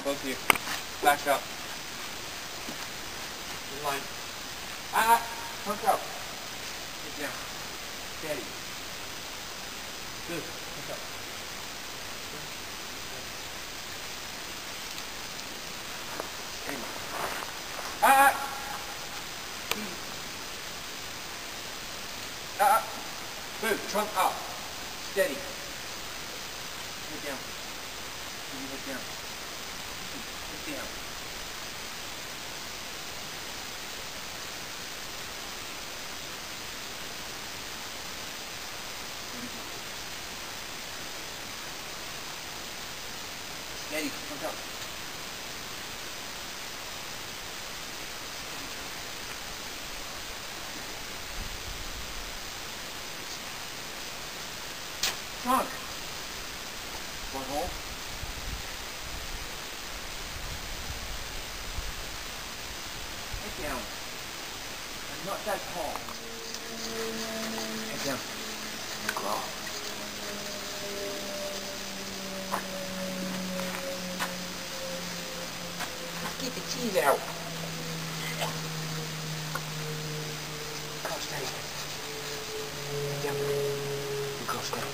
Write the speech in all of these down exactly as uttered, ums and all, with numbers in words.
Both of you. Back up. In line. Ah! Hook up. Get down. Steady. Good. Hook up. Steady. Ah! Ah! Move. Trunk up. Steady. Head down. Head down. Head down. Steady. Trunk up. Trunk. One hole. Head down. I'm not that tall. Head down. Crawl. Let's get the cheese out. Go steady. Head down. And go steady.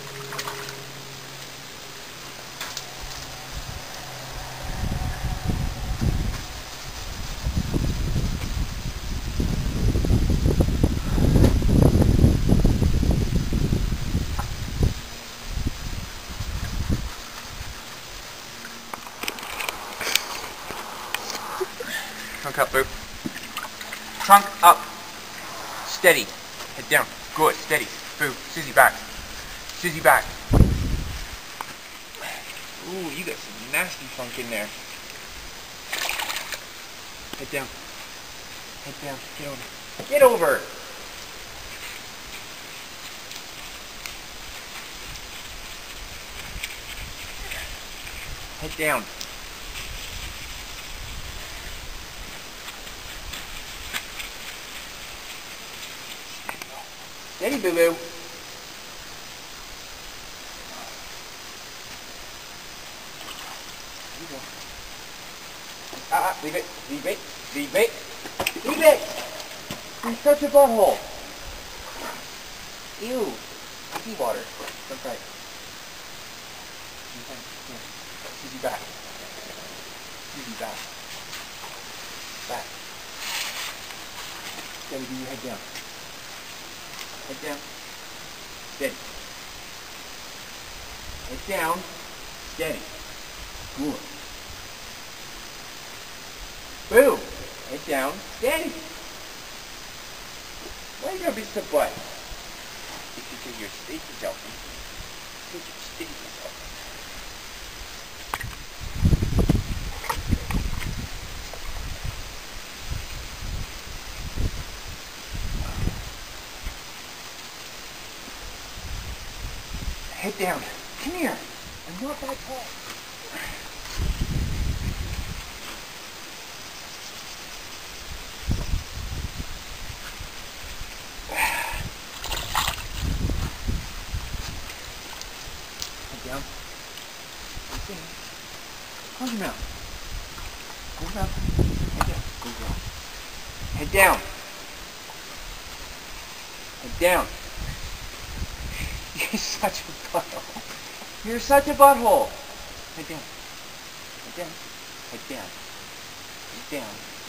Trunk up, Boo. Trunk up. Steady. Head down. Good. Steady. Boo. Susie back. Susie back. Ooh, you got some nasty funk in there. Head down. Head down. Get over. Get over! Head down. Steady, boo-boo. Ah, ah, leave it, leave it, leave it, leave it! You're such a butthole. Ew. Seawater. Don't try it. Susie back. Susie back. Back. Steady, do your head down. Head down. Steady. Head down. Steady. Good. Boom. Head down. Steady. Why are you gonna be so butt? It's because you're stinky selfie. Because you're stinky selfie. Head down. Come here. I'm not that tall. Head down. Head down. Close your mouth. Close your mouth. Head down. Go girl. Head down. Head down. You're such a butthole. You're such a butthole. Head down. Head down. Head down. Head down.